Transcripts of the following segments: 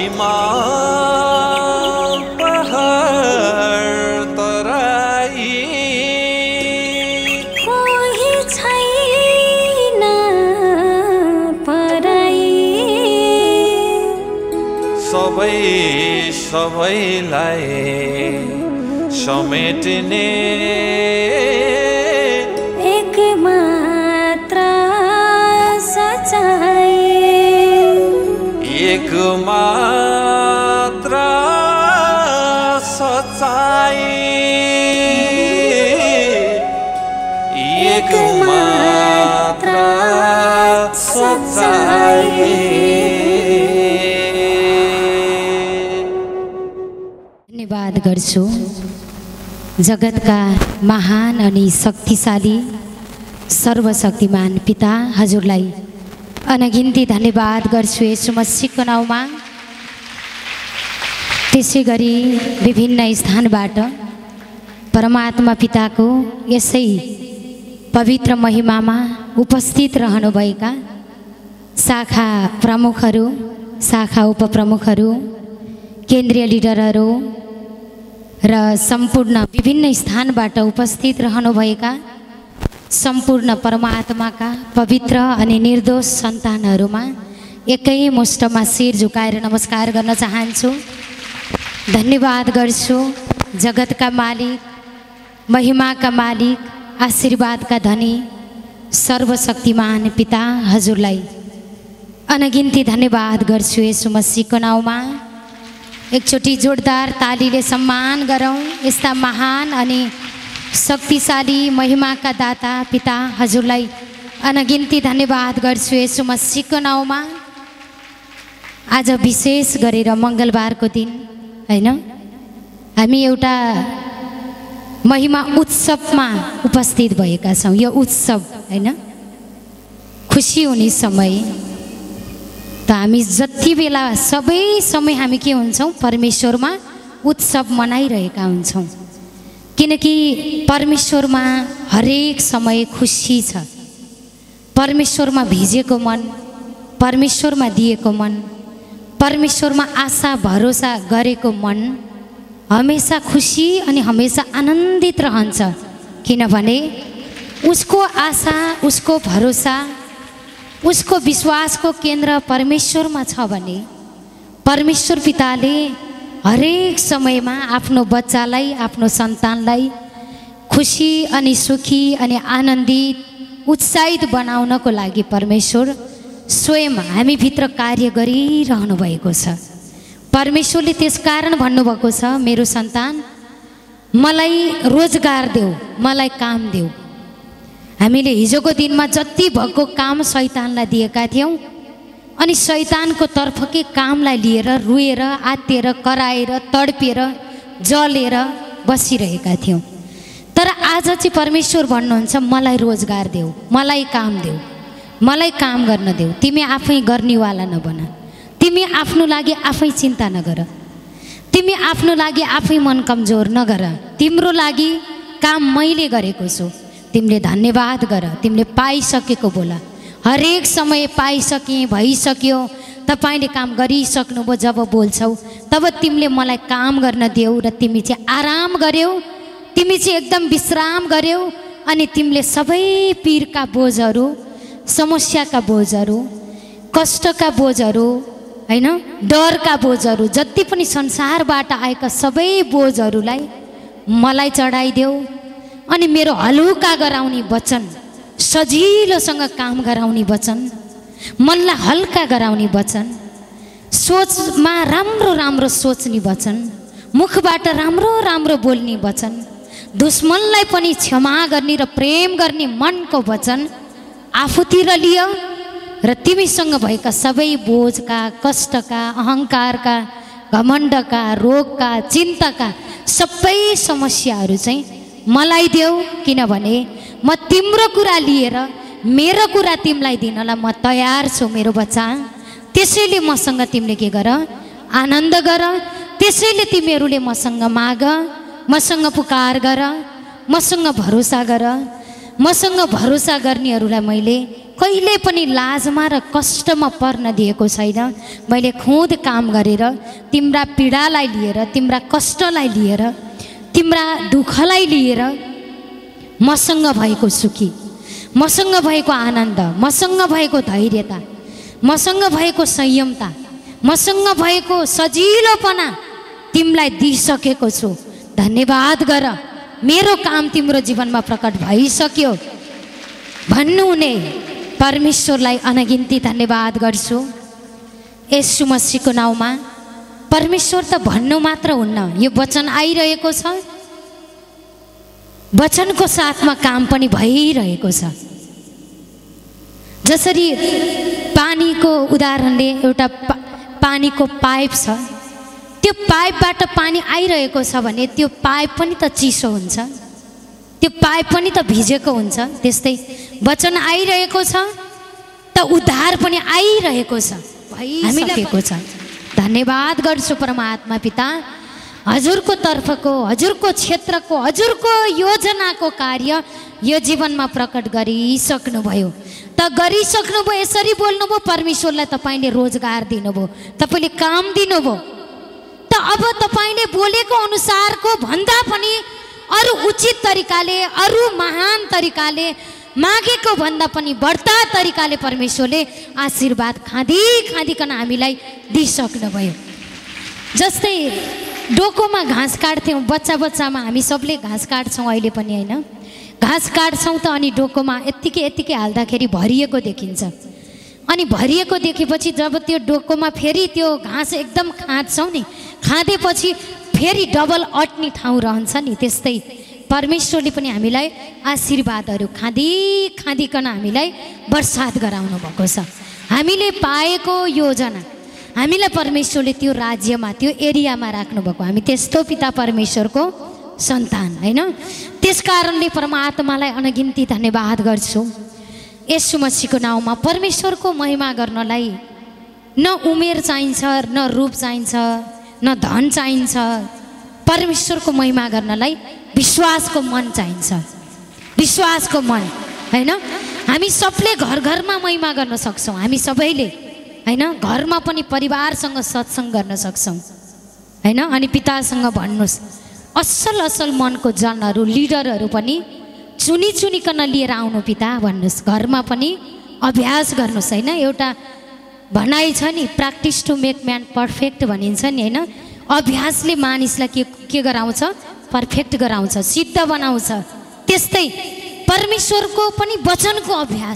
हिमाल पहाड तराई कोही छैन पराई सबै सबैलाई समेट्ने एक मात्र सच्चाई एक मात्र सच्चाई एक मात्र सच्चाई। धन्यवाद गर्छु जगतका महान अनि शक्तिशाली सर्वशक्तिमान पिता हजुरलाई अनगिन्ती धन्यवाद गर्छु यसो मसीहको नाउँमा। त्यसै गरी विभिन्न स्थानबाट परमात्मा पिताको यसै पवित्र महिमामा उपस्थित रहनुभएका शाखा प्रमुखहरू, शाखा उपप्रमुखहरू, केन्द्रीय लिडरहरू र सम्पूर्ण विभिन्न स्थानबाट उपस्थित रहनुभएका सम्पूर्ण परमात्माका पवित्र अनि निर्दोष सन्तानहरूमा एकै मुष्टमा शिर झुकाएर नमस्कार गर्न चाहन्छु। धन्यवाद गर्छु जगतका मालिक, महिमाका मालिक, आशीर्वादका धनी सर्वशक्तिमान पिता हजुरलाई अनगिन्ती धन्यवाद गर्छु यसो मसीहको नाउँमा। एकचोटि जोरदार तालीले सम्मान गरौँ यस्ता महान अनि शक्तिशाली महिमाका दाता पिता हजुरलाई अनगिन्ती धन्यवाद गर्छु यसो मसीहको नाउँमा। आज विशेष गरेर मङ्गलबारको दिन हैन, हामी एउटा महिमा उत्सवमा उपस्थित भएका छौँ। यो उत्सव हैन, खुसी हुने समय त हामी जति बेला सबै समय हामी के हुन्छौँ, परमेश्वरमा उत्सव मनाइरहेका हुन्छौँ। किनकि परमेश्वरमा हरेक समय खुसी छ। परमेश्वरमा भिजेको मन, परमेश्वरमा दिएको मन, परमेश्वरमा आशा भरोसा गरेको मन हमेसा खुसी अनि हमेसा आनन्दित रहन्छ। किनभने उसको आशा, उसको भरोसा, उसको विश्वासको केन्द्र परमेश्वरमा छ भने परमेश्वर पिताले हरेक समयमा आफ्नो बच्चालाई, आफ्नो सन्तानलाई खुसी अनि सुखी अनि आनन्दित उत्साहित बनाउनको लागि परमेश्वर स्वयं हामीभित्र कार्य गरिरहनु भएको छ। परमेश्वरले त्यसकारण भन्नुभएको छ, मेरो सन्तान मलाई रोजगार देऊ, मलाई काम देऊ। हामीले हिजोको दिनमा जति भएको काम शैतानलाई दिएका थियौँ अनि शैतानको तर्फकै कामलाई लिएर रुएर आत्तिएर कराएर तडपिएर जलेर बसिरहेका थियौँ। तर आज चाहिँ परमेश्वर भन्नुहुन्छ, मलाई रोजगार देऊ, मलाई काम देऊ, मलाई काम गर्न देऊ। तिमी आफै गर्नेवाला नबन, तिमी आफ्नो लागि आफै चिन्ता नगर, तिमी आफ्नो लागि आफै मन कमजोर नगर। तिम्रो लागि काम मैले गरेको छु, तिमीले धन्यवाद गर। तिमीले पाइसकेको बोला, हरेक समय पाइसके भइसक्यो, तपाईँले काम गरिसक्नुभयो जब बोल्छौ तब तिमीले मलाई काम गर्न देऊ र तिमी चाहिँ आराम गर्यौ, तिमी चाहिँ एकदम विश्राम गर्यौ अनि तिमीले सबै पीरका बोझहरू, समस्याका बोझहरू, कष्टका बोझहरू हैन, डरका बोझहरू, जति पनि संसारबाट आएका सबै बोझहरूलाई मलाई चढाइदेऊ अनि मेरो हलुका गराउने वचन, सजिलोसँग काम गराउने वचन, मनलाई हल्का गराउने वचन, सोचमा राम्रो राम्रो सोच्ने वचन, मुखबाट राम्रो राम्रो बोल्ने वचन, दुश्मनलाई पनि क्षमा गर्ने र प्रेम गर्ने मनको वचन आफूतिर लियो र तिमीसँग भएका सबै बोझका, कष्टका, अहङ्कारका, घमण्डका, रोगका, चिन्ताका सबै समस्याहरू चाहिँ मलाई देऊ। किनभने म तिम्रो कुरा लिएर मेरो कुरा तिमीलाई दिनलाई म तयार छु मेरो बच्चा। त्यसैले मसँग तिमीले के गर, आनन्द गर। त्यसैले तिमीहरूले मसँग माग, मसँग पुकार गर, मसँग भरोसा गर। मसँग भरोसा गर्नेहरूलाई मैले कहिले पनि लाजमा र कष्टमा पर्न दिएको छैन। मैले खुद काम गरेर तिम्रा पीडालाई लिएर, तिम्रा कष्टलाई लिएर, तिम्रा दुःखलाई लिएर मसँग भएको सुखी, मसँग भएको आनन्द, मसँग भएको धैर्यता, मसँग भएको संयमता, मसँग भएको सजिलोपना तिमीलाई दिइसकेको छु। धन्यवाद गर, मेरो काम तिम्रो जीवनमा प्रकट भइसक्यो भन्नुहुने परमेश्वरलाई अनगिन्ती धन्यवाद गर्छु। येशू मसीहको नाउँमा परमेश्वर त भन्नु मात्र हुन्न, यो वचन आइरहेको छ, वचनको साथमा काम पनि भइरहेको छ। जसरी पानीको उदाहरणले एउटा पानीको पाइप छ, त्यो पाइपबाट पानी आइरहेको छ भने त्यो पाइप पनि त चिसो हुन्छ, त्यो पाइप पनि त भिजेको हुन्छ। त्यस्तै वचन आइरहेको छ त उद्धार पनि आइरहेको छ, भइसकेको छ। धन्यवाद गर्छु परमात्मा पिता, हजुरको तर्फको, हजुरको क्षेत्रको, हजुरको योजनाको कार्य यो जीवनमा प्रकट गरिसक्नुभयो। त गरिसक्नुभयो, यसरी बोल्नुभयो, परमेश्वरलाई तपाईँले रोजगार दिनुभयो, तपाईँले काम दिनुभयो। त अब तपाईँले बोलेको अनुसारको भन्दा पनि अरू उचित तरिकाले, अरू महान तरिकाले, मागेको भन्दा पनि बढ्ता तरिकाले परमेश्वरले आशीर्वाद खाँदी खाँदिकन हामीलाई दिइसक्नुभयो। जस्तै डोकोमा घाँस काट्थ्यौँ, बच्चा बच्चामा हामी सबले घाँस काट्छौँ अहिले पनि, होइन? घाँस काट्छौँ त अनि डोकोमा यत्तिकै यत्तिकै हाल्दाखेरि भरिएको देखिन्छ। अनि भरिएको देखेपछि जब त्यो डोकोमा फेरि त्यो घाँस एकदम खाँच्छौँ नि, खाँदेपछि फेरि डबल अट्ने ठाउँ रहन्छ नि, त्यस्तै परमेश्वरले पनि हामीलाई आशीर्वादहरू खाँदी खाँदिकन हामीलाई बर्सात गराउनु भएको छ। हामीले पाएको योजना, हामीलाई परमेश्वरले त्यो राज्यमा, त्यो एरियामा राख्नुभएको, हामी त्यस्तो पिता परमेश्वरको सन्तान, होइन? त्यस कारणले परमात्मालाई अनगिन्ती धन्यवाद गर्छु। येशू मसीहको नाउँमा परमेश्वरको महिमा गर्नलाई न उमेर चाहिन्छ, न रूप चाहिन्छ, न धन चाहिन्छ। परमेश्वरको महिमा गर्नलाई विश्वासको मन चाहिन्छ, विश्वासको मन, होइन? हामी सबले घर घरमा महिमा गर्न सक्छौँ, हामी सबैले, होइन? घरमा पनि परिवारसँग सत्सङ्ग गर्न सक्छौँ, होइन? अनि पितासँग भन्नुहोस्, असल असल मनको जनहरू, लिडरहरू पनि चुनी चुनिकन लिएर आउनु पिता भन्नुहोस्। घरमा पनि अभ्यास गर्नुहोस्, होइन? एउटा भनाइ छ नि, practice to make man perfect भनिन्छ नि, होइन? अभ्यासले मानिसलाई के गराउँछ? पर्फेक्ट गराउँछ, सिद्ध बनाउँछ। त्यस्तै परमेश्वरको पनि वचनको अभ्यास,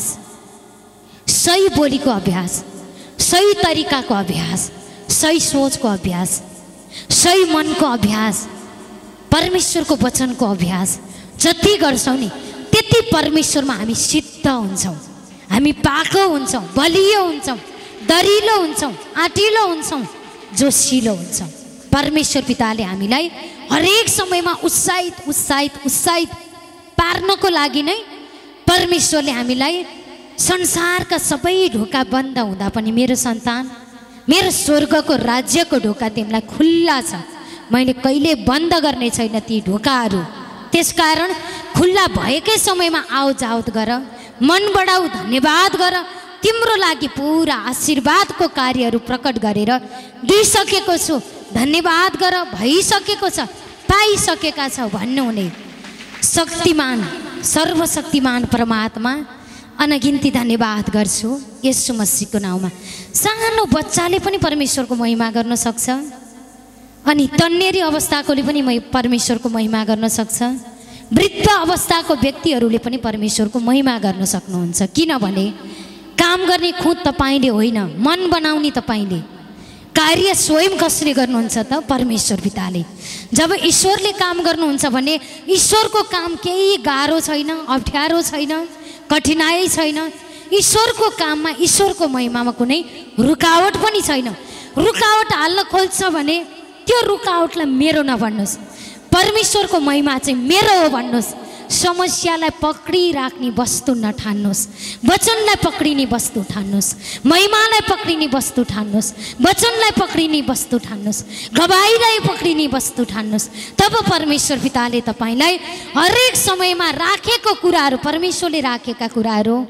सही बोलीको अभ्यास, सही तरिकाको अभ्यास, सही सोचको अभ्यास, सही मनको अभ्यास, परमेश्वरको वचनको अभ्यास जति गर्छौँ नि त्यति परमेश्वरमा हामी सिद्ध हुन्छौँ, हामी पाको हुन्छौँ, बलियो हुन्छौँ, दरिलो हुन्छौँ, आँटिलो हुन्छौँ, जोसिलो हुन्छौँ। परमेश्वर पिताले हामीलाई हरेक समयमा उत्साहित उत्साहित उत्साहित पार्नको लागि नै परमेश्वरले हामीलाई संसारका सबै ढोका बन्द हुँदा पनि मेरो सन्तान, मेरो स्वर्गको राज्यको ढोका तिमीलाई खुल्ला छ, मैले कहिले बन्द गर्ने छैन ती ढोकाहरू। त्यसकारण खुल्ला भएकै समयमा आवजावत गर, मन बढाऊ, धन्यवाद गर, तिम्रो लागि पुरा आशीर्वादको कार्यहरू प्रकट गरेर दिइसकेको छु, धन्यवाद गर, भइसकेको छ, पाइसकेका छौ भन्नुहुने शक्तिमान, सर्वशक्तिमान परमात्मा अनगिन्ती धन्यवाद गर्छु येशू मसीहको नाउँमा। सानो बच्चाले पनि परमेश्वरको महिमा गर्न सक्छ, अनि तन्नेरी अवस्थाकोले पनि परमेश्वरको महिमा गर्न सक्छ, वृद्ध अवस्थाको व्यक्तिहरूले पनि परमेश्वरको महिमा गर्न सक्नुहुन्छ। किनभने काम गर्ने खुद तपाईँले होइन, मन बनाउने तपाईँले, कार्य स्वयं कसले गर्नुहुन्छ त? परमेश्वर पिताले। जब ईश्वरले काम गर्नुहुन्छ भने ईश्वरको काम केही गाह्रो छैन, अप्ठ्यारो छैन, कठिनाइ छैन। ईश्वरको काममा, ईश्वरको महिमामा कुनै रुकावट पनि छैन। रुकावट हाल्न खोज्छ भने त्यो रुकावटलाई मेरो नभन्नुहोस्, परमेश्वरको महिमा चाहिँ मेरो हो भन्नुहोस्। समस्यालाई पक्रिराख्ने वस्तु नठान्नुहोस्, वचनलाई पक्रिने वस्तु ठान्नुहोस्, महिमालाई पक्रिने वस्तु ठान्नुहोस्, वचनलाई पक्रिने वस्तु ठान्नुहोस्, गवाईलाई पक्रिने वस्तु ठान्नुहोस्। तब परमेश्वर पिताले तपाईँलाई हरेक समयमा राखेको कुराहरू, परमेश्वरले राखेका कुराहरू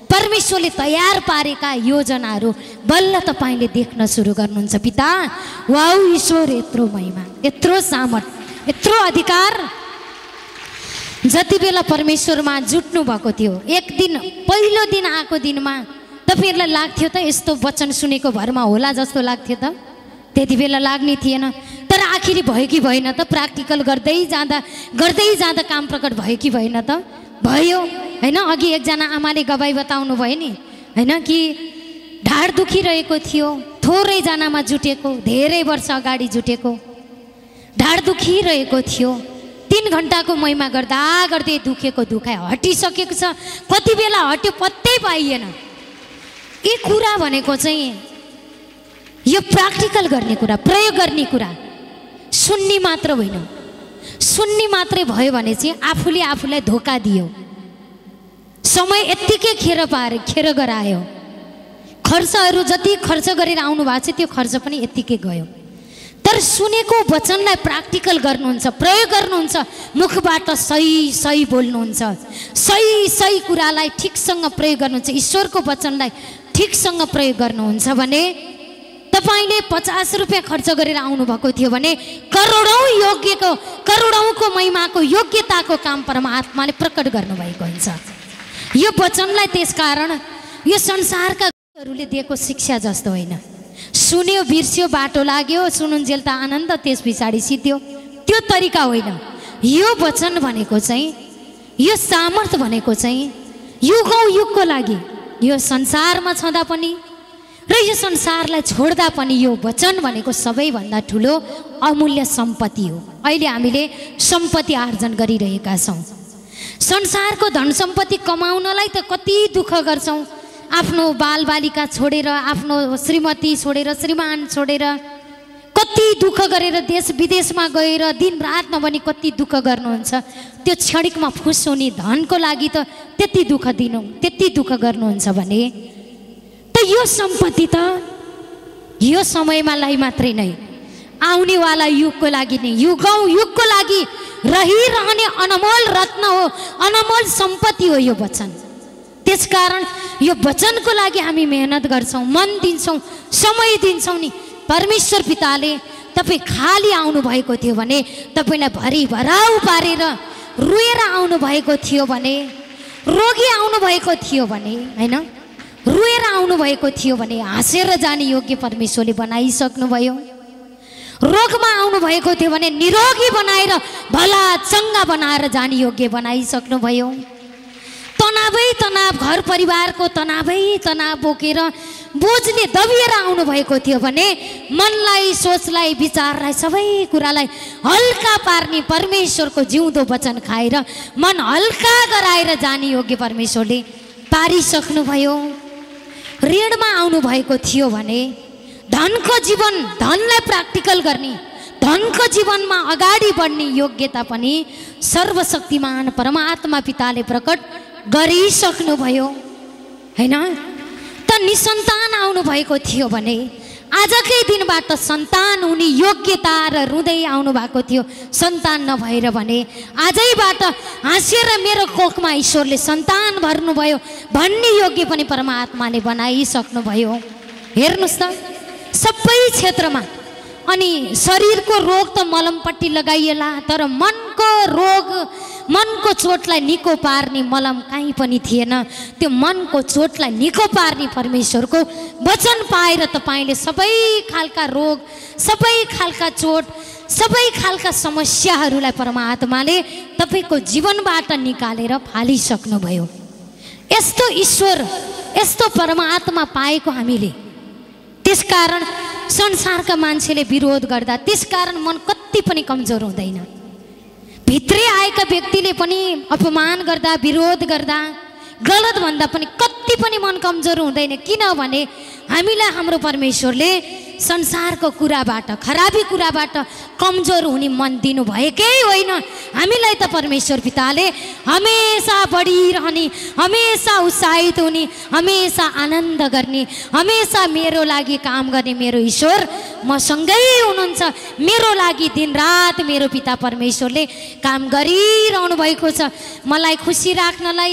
परमेश्वरले तयार पारेका योजनाहरू बल्ल तपाईँले देख्न सुरु गर्नुहुन्छ पिता। वाउ ईश्वर यत्रो महिमा, यत्रो सामर्थ, यत्रो अधिकार। जति बेला परमेश्वरमा जुट्नु भएको थियो, एक दिन पहिलो दिन आएको दिनमा तपाईँहरूलाई लाग्थ्यो त यस्तो वचन सुनेको भरमा होला जस्तो लाग्थ्यो त? त्यति बेला लाग्ने थिएन। तर आखिरी भयो कि भएन त? प्र्याक्टिकल गर्दै जाँदा काम प्रकट भयो कि भएन त? भयो होइन। अघि एकजना आमाले गवाई बताउनु भयो नि होइन कि ढाड दुखिरहेको थियो, थोरैजनामा जुटेको, धेरै वर्ष अगाडि जुटेको ढाड दुखिरहेको थियो। 3 घन्टाको महिमा गर्दा गर्दै दुखेको दुखाइ हटिसकेको छ। कति बेला हट्यो पत्तै पाइएन। यी कुरा भनेको चाहिँ यो प्र्याक्टिकल गर्ने कुरा, प्रयोग गर्ने कुरा, सुन्ने मात्र होइन। सुन्ने मात्रै भयो भने चाहिँ आफूले आफूलाई धोका दियो। समय यत्तिकै खेर गरायो। खर्चहरू जति खर्च गरेर आउनु भएको छ त्यो खर्च पनि यत्तिकै गयो। तर सुनेको वचनलाई प्र्याक्टिकल गर्नुहुन्छ, प्रयोग गर्नुहुन्छ, मुखबाट सही बोल्नुहुन्छ, सही कुरालाई ठिकसँग प्रयोग गर्नुहुन्छ, ईश्वरको वचनलाई ठिकसँग प्रयोग गर्नुहुन्छ भने तपाईँले 50 रुपियाँ खर्च गरेर आउनुभएको थियो भने करोडौँको महिमाको योग्यताको काम परमात्माले प्रकट गर्नुभएको हुन्छ। यो वचनलाई त्यसकारण यो संसारकाहरूले दिएको शिक्षा जस्तो होइन। सुन्यो, बिर्स्यो, बाटो लाग्यो, सुनुन्जेल त आनन्द, त्यस पछाडि सिद्धियो, त्यो तरिका होइन। यो वचन भनेको चाहिँ, यो सामर्थ भनेको चाहिँ युगौँ-युगको लागि, यो संसारमा छँदा पनि र यो संसारलाई छोड्दा पनि यो वचन भनेको सबैभन्दा ठुलो अमूल्य सम्पत्ति हो। अहिले हामीले सम्पत्ति आर्जन गरिरहेका छौँ। संसारको धन सम्पत्ति कमाउनलाई त कति दुःख गर्छौँ। आफ्नो बालबालिका छोडेर, आफ्नो श्रीमती छोडेर, श्रीमान छोडेर कति दुःख गरेर देश विदेशमा गएर दिनरात नभनी कति दुःख गर्नुहुन्छ। त्यो क्षणिकमा फुस हुने धनको लागि त त्यति दुःख गर्नुहुन्छ भने त यो सम्पत्ति त यो समयमालाई मात्रै नै, आउनेवाला युगको लागि नै, युगौँ-युगको लागि रहिरहने अनमोल रत्न हो, अनमोल सम्पत्ति हो यो वचन। त्यसकारण यो वचनको लागि हामी मेहनत गर्छौँ, मन दिन्छौँ, समय दिन्छौँ नि। परमेश्वर पिताले तपाईँ खाली आउनुभएको थियो भने, तपाईँलाई भरिभराउ पारेर रोएर आउनुभएको थियो भने, रोगी आउनुभएको थियो भने होइन, रोएर आउनुभएको थियो भने हाँसेर जाने योग्य परमेश्वरले बनाइसक्नुभयो। रोगमा आउनुभएको थियो भने निरोगी बनाएर भला चङ्गा बनाएर जाने योग्य बनाइसक्नुभयो। तनाव, घर परिवारको तनाव बोकेर बोझले दबिएर आउनुभएको थियो भने मनलाई, सोचलाई, विचारलाई, सबै कुरालाई हल्का पार्ने परमेश्वरको जिउँदो वचन खाएर मन हल्का गराएर जाने योग्य परमेश्वरले पारिसक्नुभयो। ऋणमा आउनुभएको थियो भने धनलाई प्र्याक्टिकल गर्ने, धनको जीवनमा अगाडि बढ्ने योग्यता पनि सर्वशक्तिमान परमात्मा पिताले प्रकट गरिसक्नुभयो होइन। त निसन्तान आउनुभएको थियो भने आजकै दिनबाट सन्तान हुने योग्यता र रुँदै आउनु भएको थियो, सन्तान नभएर भने आजैबाट हाँसेर मेरो कोखमा ईश्वरले सन्तान भर्नुभयो भन्ने योग्य पनि परमात्माले बनाइसक्नुभयो। हेर्नुहोस् त सबै क्षेत्रमा। अनि शरीरको रोग त मलमपट्टि लगाइएला, तर मनको रोग, मनको चोटलाई निको पार्ने मलम कहीँ पनि थिएन। त्यो मनको चोटलाई निको पार्ने परमेश्वरको वचन पाएर तपाईँले सबै खालका रोग, सबै खालका चोट, सबै खालका समस्याहरूलाई परमात्माले तपाईँको जीवनबाट निकालेर फालिसक्नुभयो। यस्तो ईश्वर, यस्तो परमात्मा पाएको हामीले, त्यसकारण संसारका मान्छेले विरोध गर्दा त्यसकारण मन कति पनि कमजोर हुँदैन। भित्रै आएका व्यक्तिले पनि अपमान गर्दा, विरोध गर्दा, गलत भन्दा पनि कति पनि मन कमजोर हुँदैन। किनभने हामीलाई हाम्रो परमेश्वरले संसारको कुराबाट, खराबी कुराबाट कमजोर हुने मन दिनुभएकै होइन। हामीलाई त परमेश्वर पिताले हमेसा बढिरहने, हमेसा उत्साहित हुने, हमेसा आनन्द गर्ने, हमेसा मेरो लागि काम गर्ने मेरो ईश्वर मसँगै हुनुहुन्छ। मेरो लागि दिनरात मेरो पिता परमेश्वरले काम गरिरहनु भएको छ। मलाई खुसी राख्नलाई,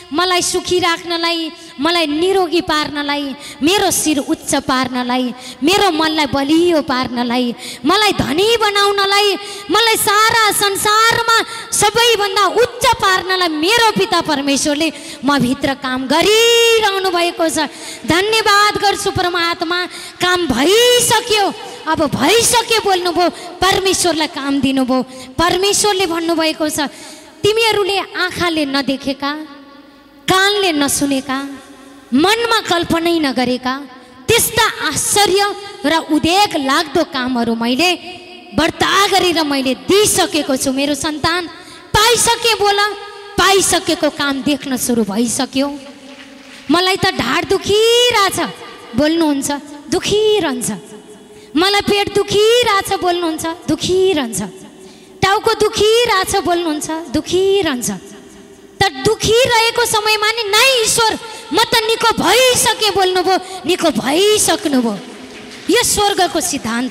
मलाई सुखी राख्नलाई, मलाई निरोगी पार्नलाई, मेरो शिर उच्च पार्नलाई, मेरो मनलाई बलियो पार्नलाई, मलाई धनी बनाउनलाई, मलाई सारा संसारमा सबैभन्दा उच्च पार्नलाई मेरो पिता परमेश्वरले म भित्र काम गरिरहनु भएको छ। धन्यवाद गर्छु परमात्मा, काम भइसक्यो। अब भइसक्यो बोल्नुभयो, परमेश्वरलाई काम दिनुभयो। परमेश्वरले भन्नुभएको छ, तिमीहरूले आँखाले नदेखेका, कानले नसुनेका, मनमा कल्पनै नगरेका त्यस्ता आश्चर्य र उद्वेग लाग्दो कामहरू मैले वर्ता गरेर मैले दिइसकेको छु। मेरो सन्तान पाइसके बोल, पाइसकेको काम देख्न सुरु भइसक्यो। मलाई त ढाड दुखिरहेछ बोल्नुहुन्छ, दुखिरहन्छ। मलाई पेट दुखिरहेछ बोल्नुहुन्छ, दुखिरहन्छ। टाउको दुखिरहेछ बोल्नुहुन्छ, दुखिरहन्छ। त दुखिरहेको समयमा नि नै ईश्वर म त निको भइसके बोल्नुभयो, निको भइसक्नुभयो। यो स्वर्गको सिद्धान्त।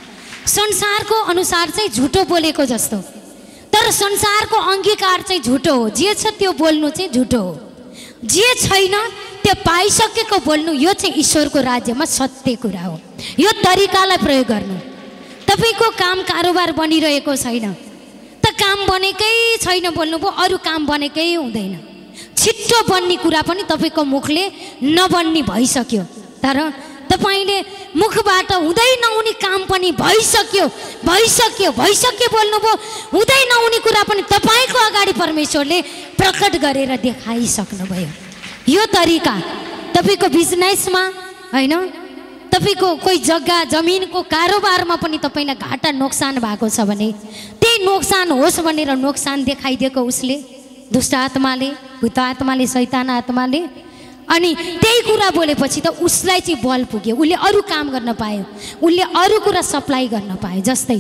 संसारको अनुसार चाहिँ झुटो बोलेको जस्तो, तर संसारको अङ्गीकार चाहिँ झुटो हो। जे छ त्यो बोल्नु चाहिँ झुटो हो, जे छैन त्यो पाइसकेको बोल्नु यो चाहिँ ईश्वरको राज्यमा सत्य कुरा हो। यो तरिकालाई प्रयोग गर्नु। तपाईँको काम कारोबार बनिरहेको छैन त, काम बनेकै छैन बोल्नुभयो, अरू काम बनेकै हुँदैन। छिट्टो बन्ने कुरा पनि तपाईँको मुखले नबन्ने भइसक्यो, तर तपाईँले मुखबाट हुँदै नहुने काम पनि भइसक्यो, भइसक्यो, भइसक्यो बोल्नुभयो। हुँदै नहुने कुरा पनि तपाईँको अगाडि परमेश्वरले प्रकट गरेर देखाइसक्नुभयो। यो तरिका तपाईँको बिजनेसमा होइन, तपाईँको कोही जग्गा जमिनको कारोबारमा पनि तपाईँलाई घाटा नोक्सान भएको छ भने त्यही नोक्सान होस् भनेर नोक्सान देखाइदिएको उसले, दुष्ट आत्माले, भूत आत्माले, शैतान आत्माले, अनि त्यही कुरा बोलेपछि त उसलाई चाहिँ बल पुग्यो, उसले अरू काम गर्न पायो, उसले अरू कुरा सप्लाई गर्न पायो। जस्तै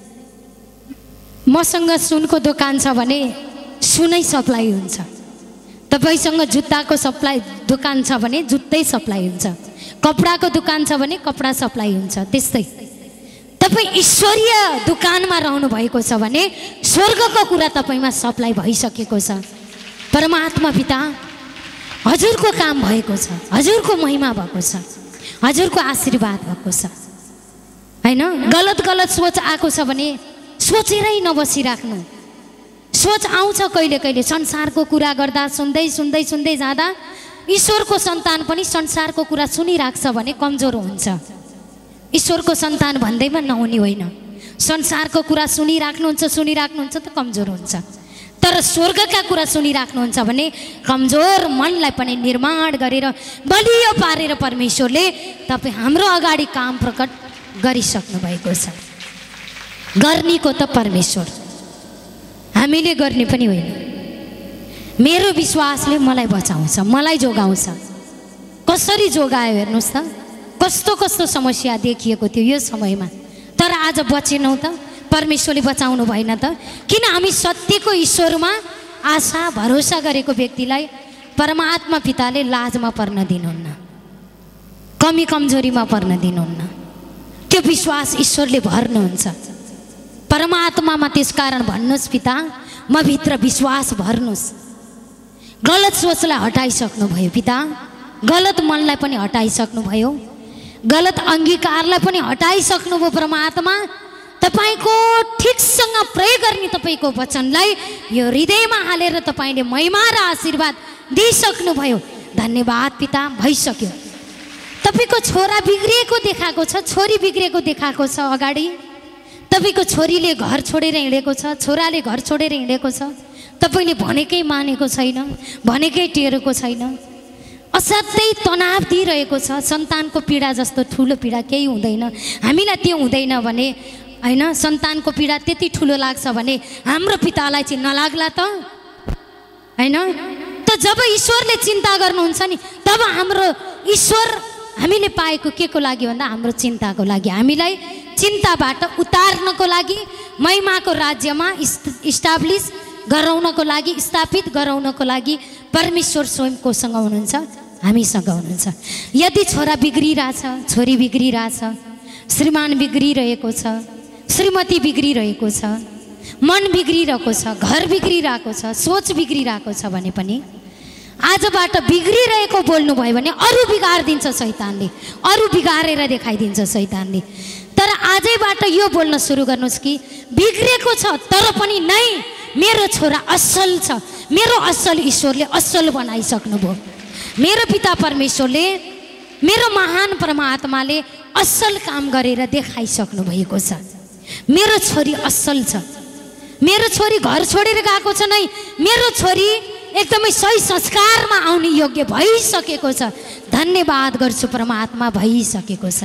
मसँग सुनको दोकान छ भने सुनै सप्लाई हुन्छ, तपाईँसँग जुत्ताको सप्लाई दोकान छ भने जुत्तै सप्लाई हुन्छ, कपडाको दोकान छ भने कपडा सप्लाई हुन्छ। त्यस्तै तपाईँ ईश्वरीय दोकानमा रहनु भएको छ भने स्वर्गको कुरा तपाईँमा सप्लाई भइसकेको छ। परमात्मा पिता हजुरको काम भएको छ, हजुरको महिमा भएको छ, हजुरको आशीर्वाद भएको छ होइन। गलत गलत सोच आएको छ भने सोचेरै नबसिराख्नु। सोच आउँछ कहिले कहिले, संसारको कुरा गर्दा सुन्दै सुन्दै सुन्दै जाँदा ईश्वरको सन्तान पनि संसारको कुरा सुनिराख्छ भने कमजोर हुन्छ। ईश्वरको सन्तान भन्दैमा नहुने होइन, संसारको कुरा सुनिराख्नुहुन्छ सुनिराख्नुहुन्छ त कमजोर हुन्छ, तर स्वर्गका कुरा सुनिराख्नुहुन्छ भने कमजोर मनलाई पनि निर्माण गरेर बलियो पारेर परमेश्वरले तपाईँ हाम्रो अगाडि काम प्रकट गरिसक्नु भएको छ। गर्नेको त परमेश्वर, हामीले गर्ने पनि होइन। मेरो विश्वासले मलाई बचाउँछ, मलाई जोगाउँछ। कसरी जोगायो हेर्नुहोस् त, कस्तो कस्तो समस्या देखिएको थियो यो समयमा, तर आज बचेनौँ त, परमेश्वरले बचाउनु भएन त। किन हामी सत्यको ईश्वरमा आशा भरोसा गरेको व्यक्तिलाई परमात्मा पिताले लाजमा पर्न दिनुहुन्न, कमी कमजोरीमा पर्न दिनुहुन्न। त्यो विश्वास ईश्वरले भर्नुहुन्छ परमात्मामा। त्यसकारण भन्नुहोस् पिता म भित्र विश्वास भर्नुहोस्। गलत सोचलाई हटाइसक्नुभयो पिता, गलत मनलाई पनि हटाइसक्नुभयो, गलत अङ्गीकारलाई पनि हटाइसक्नुभयो परमात्मा। तपाईँको ठिकसँग प्रयोग गर्ने तपाईँको वचनलाई यो हृदयमा हालेर तपाईँले महिमा र आशीर्वाद दिइसक्नुभयो। धन्यवाद पिता, भइसक्यो। तपाईँको छोरा बिग्रिएको देखाएको छ, छोरी बिग्रिएको देखाएको छ अगाडि। तपाईँको छोरीले घर छोडेर हिँडेको छ, छोराले घर छोडेर हिँडेको छ, तपाईँले भनेकै मानेको छैन, भनेकै टेरेको छैन, असाध्यै तनाव दिइरहेको छ। सन्तानको पीडा जस्तो ठुलो पीडा केही हुँदैन। हामीलाई त्यो हुँदैन भने होइन, सन्तानको पीडा त्यति ठुलो लाग्छ भने हाम्रो पितालाई चाहिँ नलाग्ला त होइन। त जब ईश्वरले चिन्ता गर्नुहुन्छ नि तब हाम्रो ईश्वर हामीले पाएको के को लागि भन्दा हाम्रो चिन्ताको लागि, हामीलाई चिन्ताबाट उतार्नको लागि, महिमाको राज्यमा इस्टाब्लिस गराउनको लागि, स्थापित गराउनको लागि परमेश्वर स्वयं कोसँग हुनुहुन्छ, हामीसँग हुनुहुन्छ। यदि छोरा बिग्रिरहेछ, छोरी बिग्रिरहेछ, श्रीमान बिग्रिरहेको छ, श्रीमती बिग्रिरहेको छ, मन बिग्रिरहेको छ, घर बिग्रिरहेको छ, सोच बिग्रिरहेको छ भने पनि आजबाट बिग्रिरहेको बोल्नुभयो भने अरू बिगारिदिन्छ शैतानले, अरू बिगारेर देखाइदिन्छ शैतानले। तर आजैबाट यो बोल्न सुरु गर्नुहोस् कि बिग्रेको छ तर पनि नै मेरो छोरा असल छ, मेरो असल ईश्वरले असल बनाइसक्नुभयो, मेरो पिता परमेश्वरले, मेरो महान परमात्माले असल काम गरेर देखाइसक्नु भएको छ। मेरो छोरी असल छ, मेरो छोरी घर छोडेर गएको छ नै, मेरो छोरी एकदमै सही संस्कारमा आउने योग्य भइसकेको छ। धन्यवाद गर्छु परमात्मा, भइसकेको छ।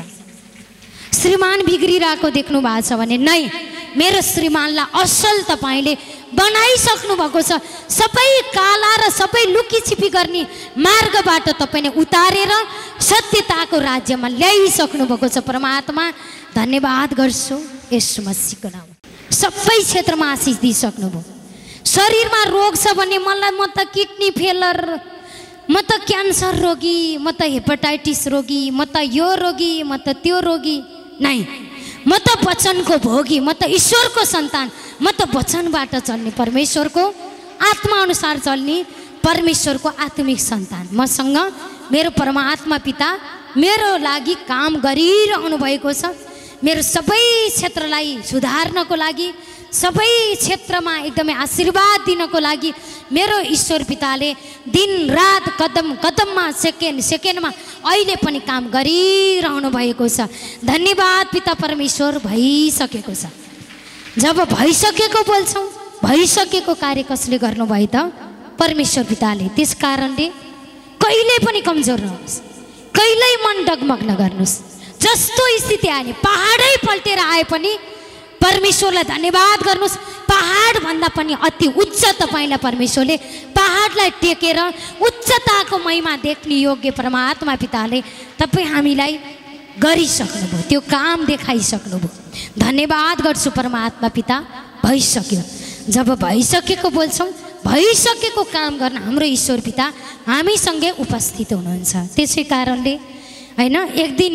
श्रीमान बिग्रिरहेको देख्नु भएको छ भने नै मेरो श्रीमानलाई असल तपाईँले बनाइसक्नु भएको छ। सबै काला र सबै लुकीछिपी गर्ने मार्गबाट तपाईँले उतारेर सत्यताको राज्यमा ल्याइसक्नु भएको छ। परमात्मा धन्यवाद गर्छु यीशु मसीहको नाममा। सबै क्षेत्रमा आशिष दिइसक्नुभयो। शरीरमा रोग छ भने मलाई म त किडनी फेलर, म त क्यान्सर रोगी, म त हेपाटाइटिस रोगी, म त यो रोगी, म त त्यो रोगी, नै म त वचनको भोगी, म त ईश्वरको सन्तान, म त वचनबाट चल्ने, परमेश्वरको आत्मा अनुसार चल्ने, परमेश्वरको आत्मिक सन्तान। मसँग मेरो परमात्मा पिता मेरो लागि काम गरिरहनु भएको छ। मेरो सबै क्षेत्रलाई सुधार्नको लागि, सबै क्षेत्रमा एकदमै आशीर्वाद दिनको लागि मेरो ईश्वर पिताले दिन रात कदम कदममा सेकेन्ड सेकेन्डमा अहिले पनि काम गरिरहनु भएको छ। धन्यवाद पिता परमेश्वर, भइसकेको छ। जब भइसकेको बोल्छौँ, भइसकेको कार्य कसले गर्नुभयो त? परमेश्वर पिताले। त्यस कारणले कहिल्यै पनि कमजोर नहोस्, कहिल्यै मन डगमग नगर्नुहोस्। जस्तो स्थिति आए, पहाडै पल्टेर आए पनि परमेश्वरलाई धन्यवाद गर्नुहोस्। पहाडभन्दा पनि अति उच्च तपाईँलाई परमेश्वरले पहाडलाई टेकेर उच्चताको महिमा देख्ने योग्य परमात्मा पिताले तपाईँ हामीलाई गरिसक्नुभयो, त्यो काम देखाइसक्नुभयो। धन्यवाद गर्छु परमात्मा पिता, भइसक्यो। जब भइसकेको बोल्छौँ, भइसकेको काम गर्न हाम्रो ईश्वर पिता हामीसँगै उपस्थित हुनुहुन्छ। त्यसै कारणले होइन, एक दिन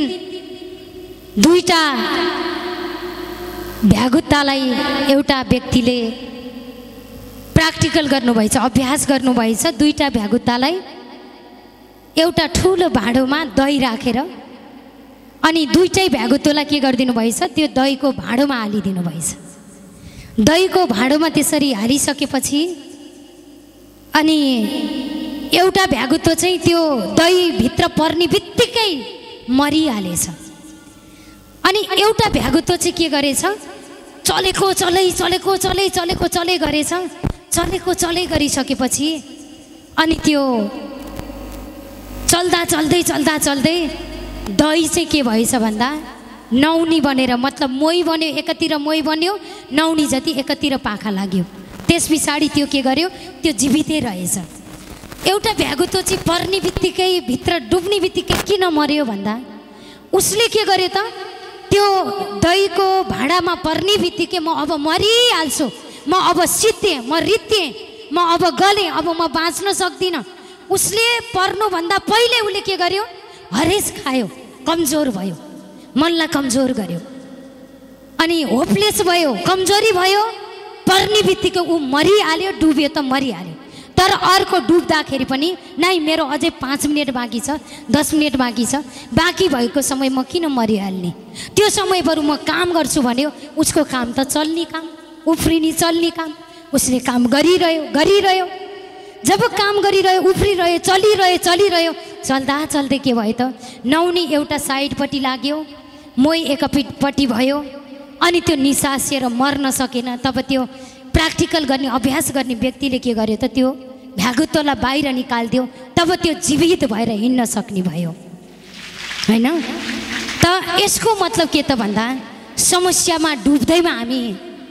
दुईटा भ्यागुतालाई एउटा व्यक्तिले प्र्याक्टिकल गर्नुभएछ, अभ्यास गर्नुभएछ। दुईटा भ्यागुतालाई एउटा ठुलो भाँडोमा दही राखेर अनि दुईटै भ्यागुतोलाई के गरिदिनु भएछ, त्यो दहीको भाँडोमा हालिदिनु भएछ। दहीको भाँडोमा त्यसरी हालिसकेपछि अनि एउटा भ्यागुतो चाहिँ त्यो दहीभित्र पर्ने बित्तिकै मरिहालेछ। अनि एउटा भ्यागुतो चाहिँ के गरेछ, चलेको चलै चलेको चलै चलेको चलै गरेछ। चलेको चलै गरिसकेपछि अनि त्यो चल्दा चल्दै चल्दा चल्दै दही चाहिँ के भएछ भन्दा नौनी बनेर, मतलब मोही बन्यो, एकातिर मोही बन्यो, नौनी जति एकातिर पाखा लाग्यो। त्यस पछाडि त्यो के गर्यो, त्यो जीवितै रहेछ। एउटा भ्यागुतो चाहिँ पर्ने बित्तिकै, भित्र डुब्ने बित्तिकै किन मर्यो भन्दा उसले के गर्यो त, त्यो दहीको भाँडामा पर्ने बित्तिकै म अब मरिहाल्छु, म अब सिद्धेँ, म रित्तेँ, म अब गलेँ, अब म बाँच्न सक्दिनँ। उसले पर्नुभन्दा पहिले उसले के गर्यो, हरेस खायो, कमजोर भयो, मनलाई कमजोर गर्यो, अनि होपलेस भयो, कमजोरी भयो। पर्ने बित्तिकै ऊ मरिहाल्यो, डुब्यो त मरिहाल्यो। तर अर्को डुब्दाखेरि पनि नै मेरो अझै 5 मिनट बाँकी छ, 10 मिनट बाँकी छ, बाँकी भएको समय म किन मरिहाल्ने, त्यो समय बरु म काम गर्छु भन्यो। उसको काम त चल्ने काम, उफ्रिने चल्ने काम, उसले काम गरिरह्यो। जब काम गरिरह्यो, उफ्रिरह्यो, चलिरह्यो, चल्दा चल्दै के भयो त, नौनी एउटा साइडपट्टि लाग्यो, मोही एकपट्टि भयो, अनि त्यो निसासिएर मर्न सकेन। तब त्यो प्र्याक्टिकल गर्ने, अभ्यास गर्ने व्यक्तिले के गर्यो त, त्यो भ्यागुतोलाई बाहिर निकालिदियो। तब त्यो जीवित भएर हिँड्न सक्ने भयो, होइन त। यसको मतलब के त भन्दा समस्यामा डुब्दैमा हामी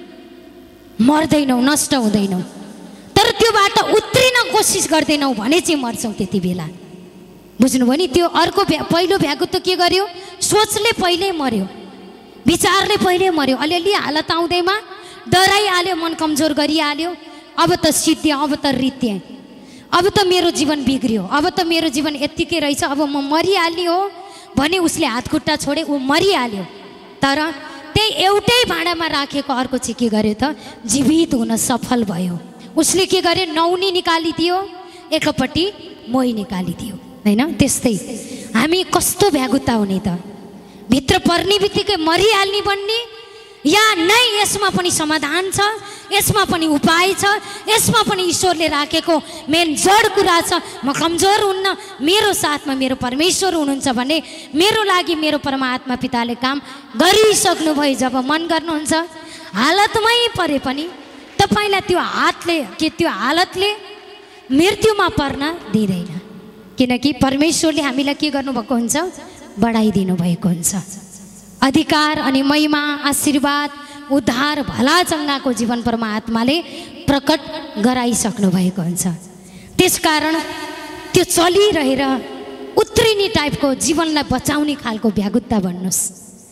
मर्दैनौँ, नष्ट हुँदैनौँ, तर त्योबाट उत्रिन कोसिस गर्दैनौँ भने चाहिँ मर्छौँ त्यति बेला। बुझ्नुभयो नि? त्यो अर्को पहिलो भ्यागुतो के गर्यो, सोचले पहिले मर्यो, विचारले पहिले मर्यो। अलिअलि हालत आउँदैमा डराइहाल्यो, मन कमजोर गरिहाल्यो। अब त सिद्धिएँ, अब त रित्तेँ, अब त मेरो जीवन बिग्रियो, अब त मेरो जीवन यत्तिकै रहेछ, अब म मरिहाल्ने हो भने उसले हात खुट्टा छोडे, ऊ मरिहाल्यो। तर त्यही एउटै भाँडामा राखेको अर्को चाहिँ के गर्यो त, जीवित हुन सफल भयो। उसले के गर्यो, नौनी निकालिदियो एकपट्टि, मोही निकालिदियो हैन। त्यस्तै हामी कस्तो भ्यागुता हुने त, भित्र पर्ने बित्तिकै मरिहाल्ने बन्ने, या नै यसमा पनि समाधान छ, यसमा पनि उपाय छ, यसमा पनि ईश्वरले राखेको मेन जड कुरा छ, म कमजोर हुन्न, मेरो साथमा मेरो परमेश्वर हुनुहुन्छ भने मेरो लागि मेरो परमात्मा पिताले काम गरिसक्नुभयो। जब मन गर्नुहुन्छ हालतमै परे पनि तपाईँलाई त्यो हालतले मृत्युमा पर्न दिँदैन, किनकि परमेश्वरले हामीलाई के गर्नुभएको हुन्छ, बढाइदिनु भएको हुन्छ। अधिकार अनि महिमा, आशीर्वाद, उद्धार, भला चङ्गाको जीवन परमात्माले प्रकट गराइसक्नु भएको हुन्छ। त्यसकारण त्यो चलिरहेर उत्रिने टाइपको जीवनलाई बचाउने खालको भ्यागुता भन्नुहोस्।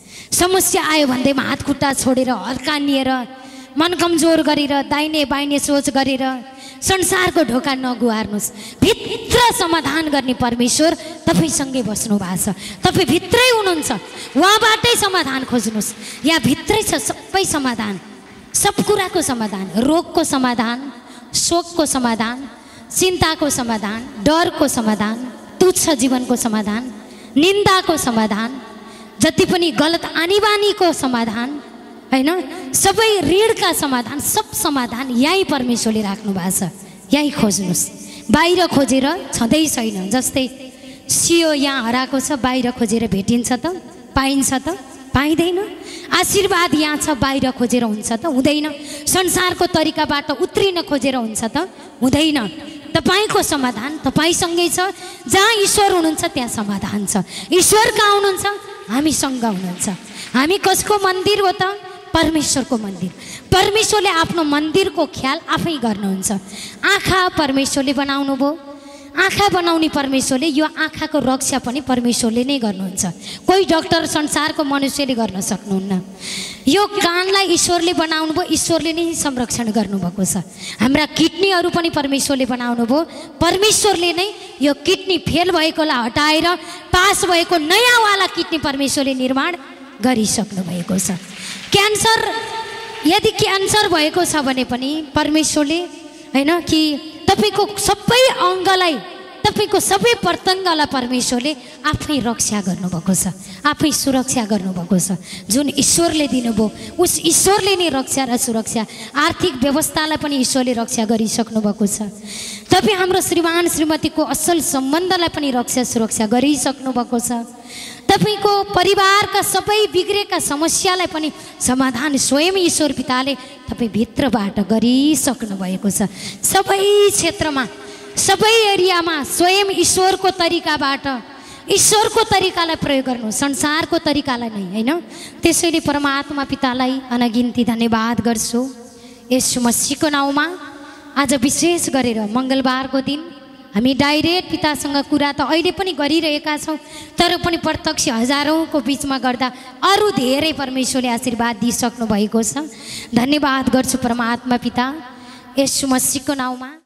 समस्या आयो भन्दैमा हात खुट्टा छोडेर हल्कानिएर मन कमजोर गरेर दाहिने बाहिने सोच गरेर संसारको ढोका नगुहार्नुहोस्। भित्र समाधान गर्ने परमेश्वर तपाईँसँगै बस्नु भएको छ, तपाईँ भित्रै हुनुहुन्छ, उहाँबाटै समाधान खोज्नुहोस्। यहाँ भित्रै छ सबै समाधान, सब कुराको समाधान, रोगको समाधान, शोकको समाधान, चिन्ताको समाधान, डरको समाधान, तुच्छ जीवनको समाधान, निन्दाको समाधान, जति पनि गलत आनीबानीको समाधान हैन, सबै ऋणका समाधान, सब समाधान यहीँ परमेश्वरले राख्नु भएको छ। यहीँ खोज्नुहोस्, बाहिर खोजेर छँदै छैन। जस्तै सियो यहाँ हराएको छ, बाहिर खोजेर भेटिन्छ त, पाइन्छ त, पाइँदैन। आशीर्वाद यहाँ छ, बाहिर खोजेर हुन्छ त, हुँदैन। संसारको तरिकाबाट उत्रिन खोजेर हुन्छ त, हुँदैन। तपाईँको समाधान तपाईँसँगै छ, जहाँ ईश्वर हुनुहुन्छ त्यहाँ समाधान छ। ईश्वर कहाँ हुनुहुन्छ, हामीसँग हुनुहुन्छ। हामी कसको मन्दिर हो त, परमेश्वरको मन्दिर। परमेश्वरले आफ्नो मन्दिरको ख्याल आफै गर्नुहुन्छ। आँखा परमेश्वरले बनाउनु भयो, आँखा बनाउने परमेश्वरले, यो आँखाको रक्षा पनि परमेश्वरले नै गर्नुहुन्छ। कोही डाक्टर संसारको मनुष्यले गर्न सक्नुहुन्न। यो कानलाई ईश्वरले बनाउनु भयो, ईश्वरले नै संरक्षण गर्नुभएको छ। हाम्रा किडनीहरू पनि परमेश्वरले बनाउनु भयो, परमेश्वरले नै यो किडनी फेल भएकोलाई हटाएर पास भएको नयाँवाला किडनी परमेश्वरले निर्माण गरिसक्नु भएको छ। क्यान्सर, यदि क्यान्सर भएको छ भने पनि परमेश्वरले हैन कि तपाईँको सबै अङ्गलाई, तपाईँको सबै प्रत्यङ्गलाई परमेश्वरले आफै रक्षा गर्नुभएको छ, आफै सुरक्षा गर्नुभएको छ। जुन ईश्वरले दिनुभयो उस ईश्वरले नै रक्षा र सुरक्षा, आर्थिक व्यवस्थालाई पनि ईश्वरले रक्षा गरिसक्नु भएको छ। तपाईँ हाम्रो श्रीमान श्रीमतीको असल सम्बन्धलाई पनि रक्षा सुरक्षा गरिसक्नु भएको छ। तपाईँको परिवारका सबै बिग्रेका समस्यालाई पनि समाधान स्वयं ईश्वर पिताले तपाईँ भित्रबाट गरिसक्नु भएको छ। सबै क्षेत्रमा, सबै एरियामा स्वयं ईश्वरको तरिकाबाट, ईश्वरको तरिकालाई प्रयोग गर्नु, संसारको तरिकालाई नै हैन। त्यसैले परमात्मा पितालाई अनगिन्ती धन्यवाद गर्छु। यीशु मसीहको नाउँमा आज विशेष गरेर मङ्गलबारको दिन हामी डाइरेक्ट पितासँग कुरा त अहिले पनि गरिरहेका छौँ, तर पनि प्रत्यक्ष हजारौँको बिचमा गर्दा अरू धेरै परमेश्वरले आशीर्वाद दिइसक्नु भएको छ। धन्यवाद गर्छु परमात्मा पिता, यीशु मसीहको नाउँमा।